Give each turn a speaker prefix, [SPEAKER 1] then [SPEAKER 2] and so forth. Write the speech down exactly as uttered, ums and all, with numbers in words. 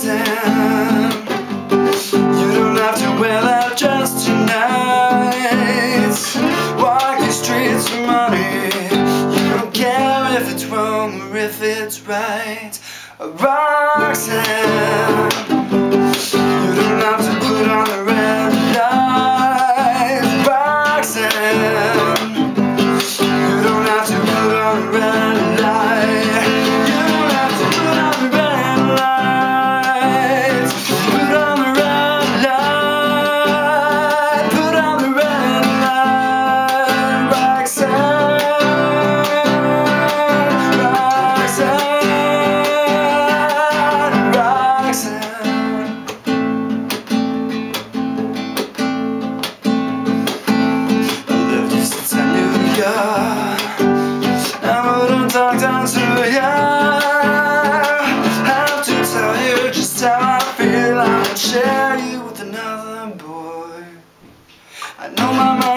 [SPEAKER 1] Roxanne, you don't have to wear that dress tonight. Walk the streets for money. You don't care if it's wrong or if it's right. Roxanne, you don't have to put on the red light. Roxanne, you don't have to put on the red light. You don't have to put on the red light. Put on the red light. Put on the red light. Roxanne, Roxanne, I lived you since I knew ya. I wouldn't talk down to ya. Have to tell you just how I feel. I would share you with another boy. I know my mind